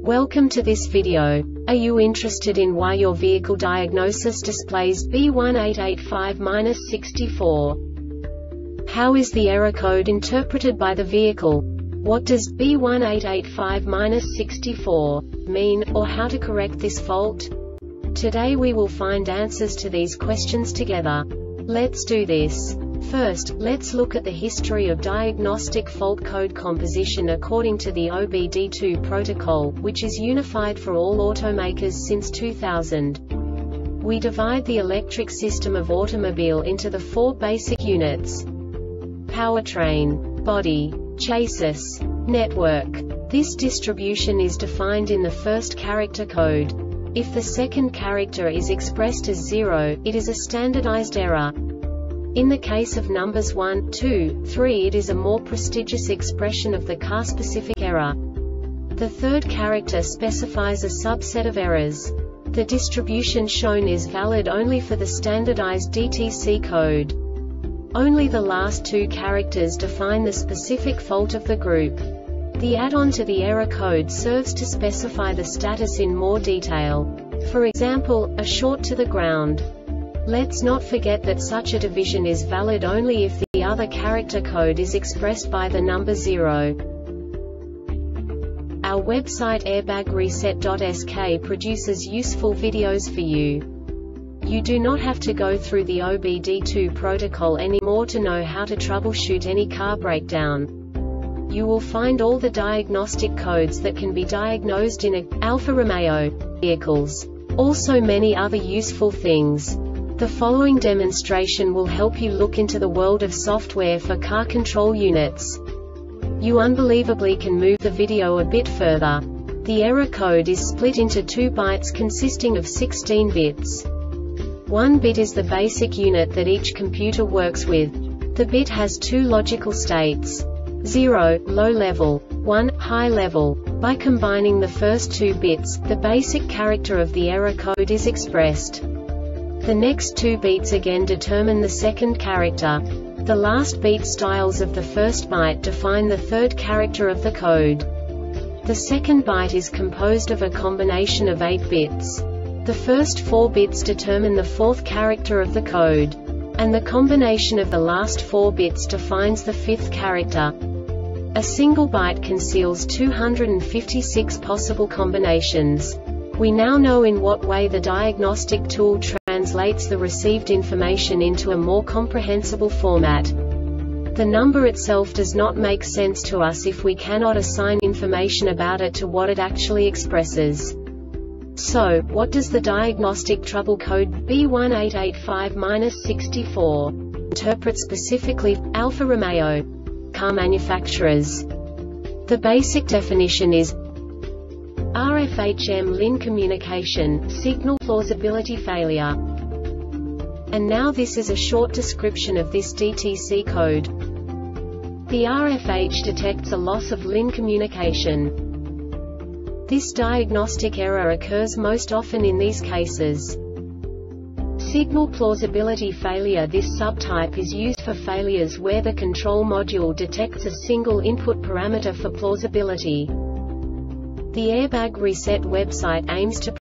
Welcome to this video. Are you interested in why your vehicle diagnosis displays B1885-64? How is the error code interpreted by the vehicle? What does B1885-64 mean, or how to correct this fault? Today we will find answers to these questions together. Let's do this. First, let's look at the history of diagnostic fault code composition according to the OBD2 protocol, which is unified for all automakers since 2000. We divide the electric system of automobile into the four basic units: powertrain, body, chassis, network. This distribution is defined in the first character code. If the second character is expressed as 0, it is a standardized error. In the case of numbers 1, 2, 3, it is a more prestigious expression of the car-specific error. The third character specifies a subset of errors. The distribution shown is valid only for the standardized DTC code. Only the last two characters define the specific fault of the group. The add-on to the error code serves to specify the status in more detail. For example, a short to the ground. Let's not forget that such a division is valid only if the other character code is expressed by the number 0. Our website airbagreset.sk produces useful videos for you. You do not have to go through the OBD2 protocol anymore to know how to troubleshoot any car breakdown. You will find all the diagnostic codes that can be diagnosed in Alfa Romeo vehicles. Also many other useful things. The following demonstration will help you look into the world of software for car control units. You unbelievably can move the video a bit further. The error code is split into 2 bytes consisting of 16 bits. 1 bit is the basic unit that each computer works with. The bit has 2 logical states: 0, low level, 1, high level. By combining the first 2 bits, the basic character of the error code is expressed. The next 2 beats again determine the second character. The last beat styles of the first byte define the third character of the code. The second byte is composed of a combination of 8 bits. The first 4 bits determine the fourth character of the code. And the combination of the last 4 bits defines the fifth character. A single byte conceals 256 possible combinations. We now know in what way the diagnostic tool translates the received information into a more comprehensible format. The number itself does not make sense to us if we cannot assign information about it to what it actually expresses. So, what does the diagnostic trouble code B1885-64 interpret specifically for Alfa Romeo car manufacturers? The basic definition is RFHM LIN communication, signal plausibility failure. And now this is a short description of this DTC code. The RFH detects a loss of LIN communication. This diagnostic error occurs most often in these cases: signal plausibility failure. This subtype is used for failures where the control module detects a single input parameter for plausibility. The Airbag Reset website aims to